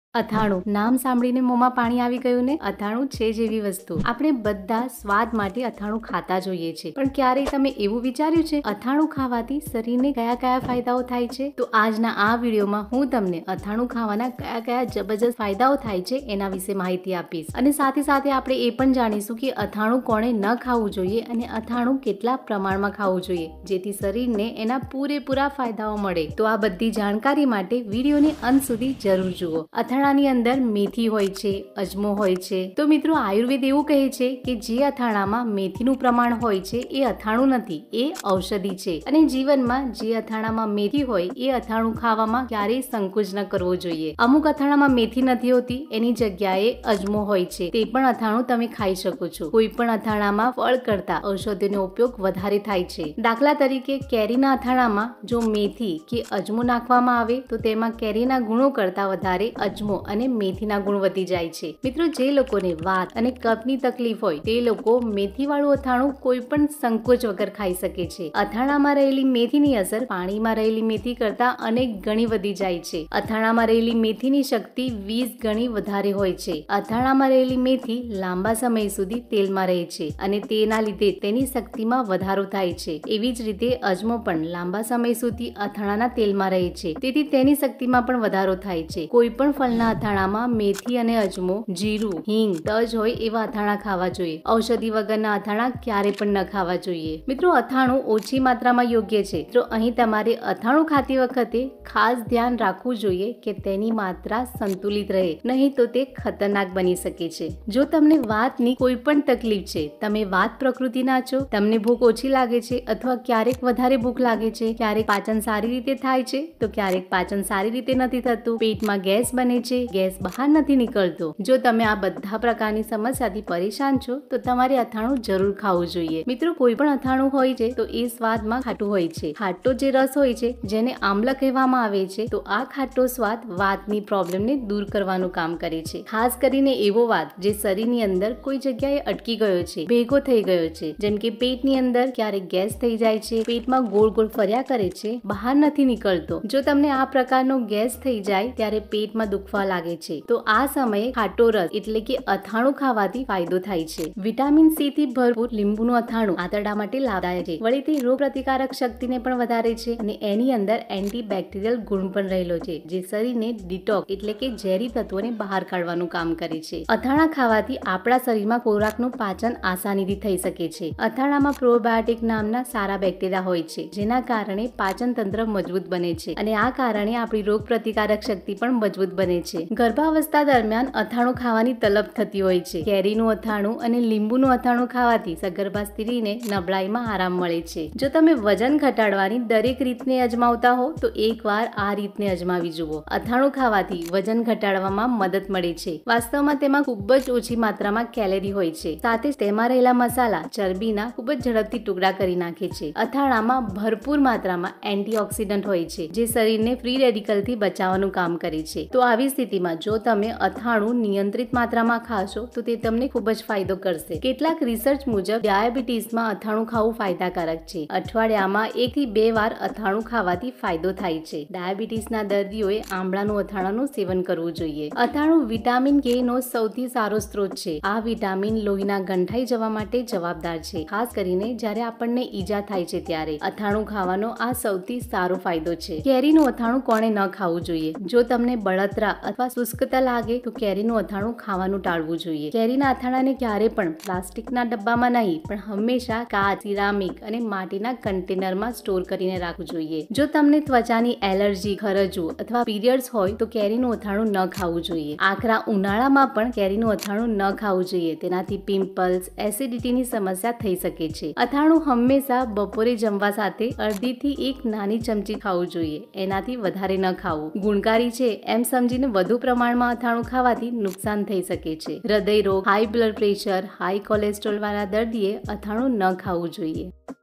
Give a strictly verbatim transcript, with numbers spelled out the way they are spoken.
અથાણું નામ સાંભળીને મોંમાં પાણી આવી ગયું ને? અથાણું છે જેવી વસ્તુ આપણે બધા સ્વાદ માટે અથાણું ખાતા જોઈએ છે, પણ ક્યારેય તમે એવું વિચાર્યું છે અથાણું ખાવાથી શરીરને કયા કયા ફાયદાઓ થાય છે? તો આજના આ વિડીયોમાં હું તમને અથાણું ખાવાના કયા કયા જબરજસ્ત ફાયદાઓ થાય છે એના વિશે માહિતી આપીશ, અને સાથે સાથે આપણે એ પણ જાણીશું કે અથાણું કોણે ન ખાવું જોઈએ અને અથાણું કેટલા પ્રમાણમાં ખાવું જોઈએ જેથી શરીરને એના પૂરેપૂરા ફાયદાઓ મળે. તો આ બધી જાણકારી માટે વિડીયોને અંત સુધી જરૂર જુઓ. અથાણાની અંદર મેથી હોય છે, અજમો હોય છે. તો મિત્રો, આયુર્વેદ એવું કહે છે કે જે અથાણામાં મેથીનું પ્રમાણ હોય છે એ અથાણું નથી, એ ઔષધિ છે. અને જીવનમાં જે અથાણામાં મેથી હોય એ અથાણું ખાવામાં ક્યારેય સંકોચ ન કરવો જોઈએ. અમુક અથાણામાં મેથી નથી હોતી, એની જગ્યાએ અજમો હોય છે, તે પણ અથાણું તમે ખાઈ શકો છો. કોઈ પણ અથાણામાં ફળ કરતા ઔષધિનો ઉપયોગ વધારે થાય છે. દાખલા તરીકે કેરીના અથાણામાં જો મેથી કે અજમો નાખવામાં આવે તો તેમાં કેરીના ગુણો કરતા વધારે અજમો અને મેથીના ગુણ વધી જાય છે. મિત્રો, જે લોકોને વાત અને કફની તકલીફ હોય તે લોકો મેથી વાળું અથાણું કોઈ પણ સંકોચ વગર ખાઈ શકે છે. અથાણામાં રહેલી મેથીની અસર પાણીમાં રહેલી મેથી કરતા અનેક ગણી વધી જાય છે. અથાણામાં રહેલી મેથીની શક્તિ વીસ ગણી વધારે હોય છે. અથાણામાં રહેલી મેથી લાંબા સમય સુધી તેલમાં રહે છે અને તેના લીધે તેની શક્તિમાં વધારો થાય છે. એવી જ રીતે અજમો પણ લાંબા સમય સુધી અથાણાના તેલમાં રહે છે, તેથી તેની શક્તિમાં પણ વધારો થાય છે. કોઈ પણ ફળના અથાણામાં મેથી અને અજમો, જીરું, હિંગ, તજ હોય એવા અથાણા ખાવા જોઈએ. ઔષધિ વગરના અથાણા ક્યારે પણ ન ખાવા જોઈએ. મિત્રો, અથાણું ઓછી માત્રામાં યોગ્ય છે. તો અહીં તમારે અથાણું ખાતી વખતે ખાસ ધ્યાન રાખવું જોઈએ કે તેની માત્રા સંતુલિત રહે, નહીં તો તે ખતરનાક બની શકે છે. જો તમને વાતની કોઈ પણ તકલીફ છે, તમે વાત પ્રકૃતિના છો, તમને ભૂખ ઓછી લાગે છે અથવા ક્યારેક વધારે ભૂખ લાગે છે, ક્યારેક પાચન સારી રીતે થાય છે તો ક્યારેક પાચન સારી રીતે નથી થતું, પેટમાં ગેસ બને છે, ગેસ બહાર નથી નીકળતો. જો તમે આ બધા પ્રકારની સમસ્યાથી પરેશાન છો તો તમારે અથાણું જરૂર ખાવું જોઈએ. મિત્રો, કોઈ પણ અથાણું હોય છે તો એ સ્વાદમાં ખાટું હોય છે. ખાટો જે રસ હોય છે જેને આમ્લ કહેવામાં આવે છે, તો આ ખાટો સ્વાદ વાતની પ્રોબ્લેમને દૂર કરવાનું કામ કરે છે. ખાસ કરીને એવો વાત જે શરીરની અંદર કોઈ જગ્યાએ અટકી ગયો છે, ભેગો થઈ ગયો છે, જેમ કે પેટની અંદર ક્યારેક ગેસ થઈ જાય છે, પેટમાં ગોળ ગોળ ફર્યા કરે છે, બહાર નથી નીકળતો. જો તમને આ પ્રકારનો ગેસ થઈ જાય ત્યારે પેટમાં દુખવા લાગે છે તો આ સમયે ખાટો રસ એટલે કે અથાણું ખાવાથી ફાયદો થાય છે. વિટામિન સી થી ભરપૂર લીંબુનું અથાણું આંતરડા માટે લાભદાયક છે. વળી તે રોગ પ્રતિકારક શક્તિને પણ વધારે છે અને એની અંદર એન્ટીબેક્ટેરિયલ ગુણ પણ રહેલો છે, જે શરીરને ડિટોક્સ એટલે કે ઝેરી તત્વોને બહાર કાઢવાનું કામ કરે છે. અથાણા ખાવાથી આપણા શરીરમાં ખોરાકનું પાચન આસાનીથી થઈ શકે છે. અથાણામાં પ્રોબાયોટિક નામના સારા બેક્ટેરિયા હોય છે, જેના કારણે પાચન તંત્ર મજબૂત બને છે અને આ કારણે આપણી રોગ પ્રતિકારક શક્તિ પણ મજબૂત બને છે. ગર્ભાવસ્થા દરમિયાન અથાણું ખાવાની તલબ થતી હોય છે. કેરીનું અથાણું અને લીંબુનું અથાણું ખાવાથી સગર્ભા સ્ત્રીને નબળાઈમાં આરામ મળે છે. જો તમે વજન ઘટાડવાની દરેક રીતને અજમાવતા હો તો એકવાર આ રીતને અજમાવી જુઓ. અથાણું ખાવાથી વજન ઘટાડવામાં મદદ મળે છે. વાસ્તવમાં તેમાં ખૂબ જ ઓછી માત્રામાં કેલેરી હોય છે, સાથે તેમાં રહેલા મસાલા ચરબીના ખૂબ જ ઝડપથી ટુકડા કરી નાખે છે. અથાણામાં ભરપૂર માત્રામાં એન્ટીઓક્સિડન્ટ હોય છે, જે શરીરને ફ્રી રેડિકલથી બચાવવાનું કામ કરે છે. તો આવી સ્થિતિમાં જો તમે અથાણું નિયંત્રિત માત્રામાં ખાશો તો તે તમને ખૂબ જ ફાયદો કરશે. કેટલાક રિસર્ચ મુજબ ડાયાબિટીસમાં અથાણું ખાવું ફાયદાકારક છે. અઠવાડિયામાં એક થી બે વાર અથાણું ખાવાથી ફાયદો થાય છે. ડાયાબિટીસના દર્દીઓએ આમળાનું અથાણાનું સેવન કરવું જોઈએ. અથાણું વિટામિન કે નો સૌથી સારો સ્ત્રોત છે. આ વિટામિન લોહીના ગંઠાઈ જવા માટે જવાબદાર છે. ખાસ કરીને જ્યારે આપણને ઈજા થાય છે ત્યારે અથાણું ખાવાનો આ સૌથી સારો ફાયદો છે. કેરીનું અથાણું કોણે ન ખાવું જોઈએ? જો તમને બળતરા અથવા શુષ્કતા લાગે તો કેરીનું અથાણું ખાવાનું ટાળવું જોઈએ. કેરીના અથાણાને ક્યારે પણ પ્લાસ્ટિકના ડબ્બામાં નહીં, પણ હંમેશા કાચ, સિરામિક અને માટીના કન્ટેનરમાં સ્ટોર કરીને રાખવું જોઈએ. જો તમને ત્વચાની એલર્જી, ખરજવું અથવા પીરિયડ્સ હોય તો કેરીનું અથાણું ન ખાવું જોઈએ. આકરા ઉનાળામાં પણ કેરીનું અથાણું ન ખાવું જોઈએ. તેનાથી પિમ્પલ્સ, એસિડિટીની સમસ્યા થઈ શકે છે. અથાણું હંમેશા બપોરે જમવા સાથે અડધી થી એક નાની ચમચી ખાવું જોઈએ, એનાથી વધારે ન ખાવું. ગુણકારી છે એમ સમજીને વધુ પ્રમાણમાં અથાણું ખાવાથી નુકસાન થઈ શકે છે. હૃદય રોગ, high blood pressure, high cholesterol વાળા દર્દીએ અથાણું ન ખાવું જોઈએ.